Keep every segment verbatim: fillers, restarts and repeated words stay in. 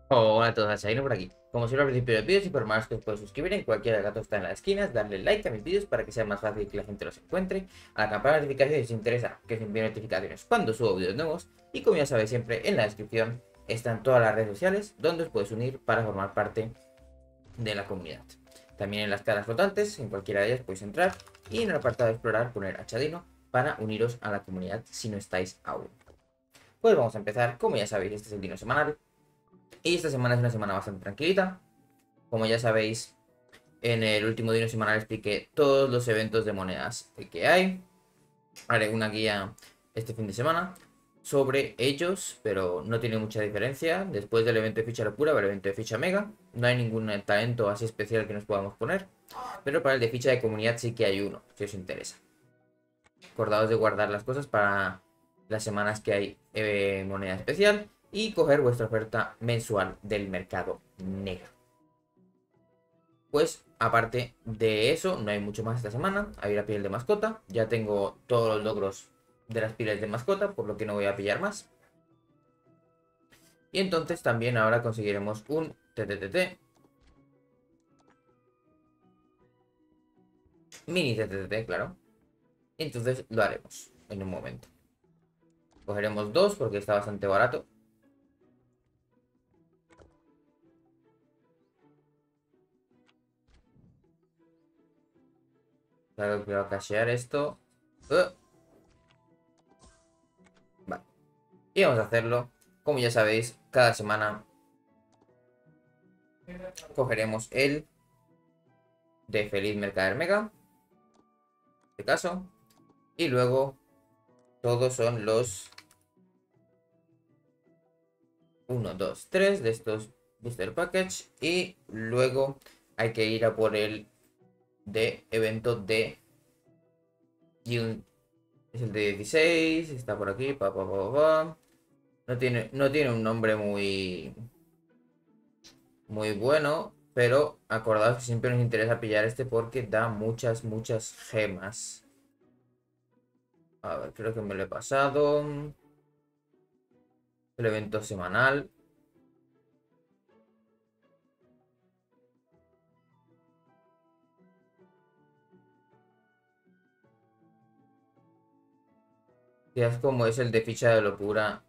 Hola a todos, Aino por aquí. Como siempre al principio de vídeos, informaros que os podéis suscribir en cualquiera de los gatos que está en las esquinas, darle like a mis vídeos para que sea más fácil que la gente los encuentre, a la campana de notificaciones si os interesa que os envíe notificaciones cuando subo vídeos nuevos, y como ya sabéis siempre en la descripción están todas las redes sociales donde os podéis unir para formar parte de la comunidad. También en las caras flotantes, en cualquiera de ellas podéis entrar y en el apartado de explorar poner a Chadino para uniros a la comunidad si no estáis aún. Pues vamos a empezar, como ya sabéis este es el dino semanal. Y esta semana es una semana bastante tranquilita. Como ya sabéis, en el último dino semanal expliqué todos los eventos de monedas que hay. Haré una guía este fin de semana sobre ellos, pero no tiene mucha diferencia. Después del evento de ficha locura, va el evento de ficha mega. No hay ningún talento así especial que nos podamos poner. Pero para el de ficha de comunidad sí que hay uno, si os interesa. Acordaos de guardar las cosas para las semanas que hay eh, moneda especial y coger vuestra oferta mensual del mercado negro. Pues aparte de eso, no hay mucho más esta semana. Hay la piel de mascota. Ya tengo todos los logros de las pieles de mascota, por lo que no voy a pillar más. Y entonces también ahora conseguiremos un T T T T. Mini T T T, claro. Entonces lo haremos en un momento. Cogeremos dos porque está bastante barato. Claro que voy a cashear esto. Uh. Vale. Y vamos a hacerlo. Como ya sabéis, cada semana cogeremos el de Feliz Mercader Mega. En este caso. Y luego todos son los uno, dos, tres de estos Booster Package. Y luego hay que ir a por el de evento de June. Es el de dieciséis. Está por aquí. Pa, pa, pa, pa. No tiene, no tiene un nombre muy, muy bueno. Pero acordaos que siempre nos interesa pillar este porque da muchas, muchas gemas. A ver, creo que me lo he pasado. El evento semanal. Ya es como es el de ficha de locura.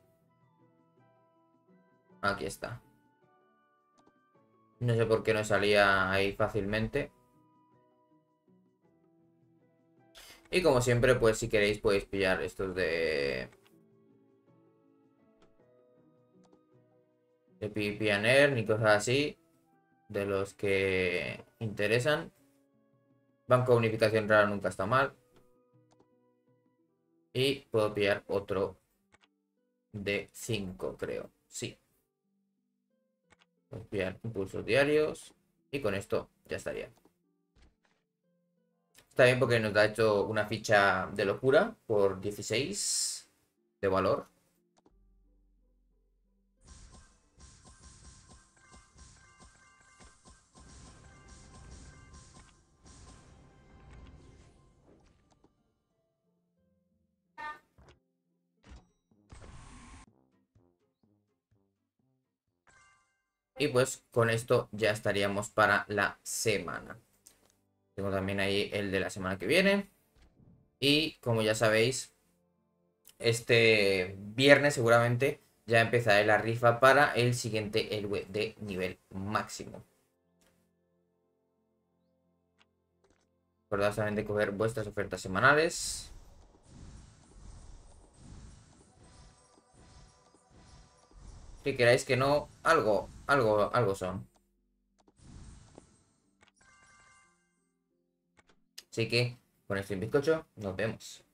Aquí está. No sé por qué no salía ahí fácilmente. Y como siempre, pues si queréis podéis pillar estos de... De Pioneer ni cosas así. De los que interesan. Banco de unificación rara nunca está mal. Y puedo pillar otro de cinco, creo. Sí. Voy a pillar impulsos diarios. Y con esto ya estaría. Está bien porque nos da hecho una ficha de locura por dieciséis de valor. Y pues con esto ya estaríamos para la semana. Tengo también ahí el de la semana que viene. Y como ya sabéis, este viernes seguramente ya empezaré la rifa para el siguiente héroe de nivel máximo. Recordad también de coger vuestras ofertas semanales. Si queráis que no, algo, algo, algo son. Así que con esto en bizcocho, nos vemos.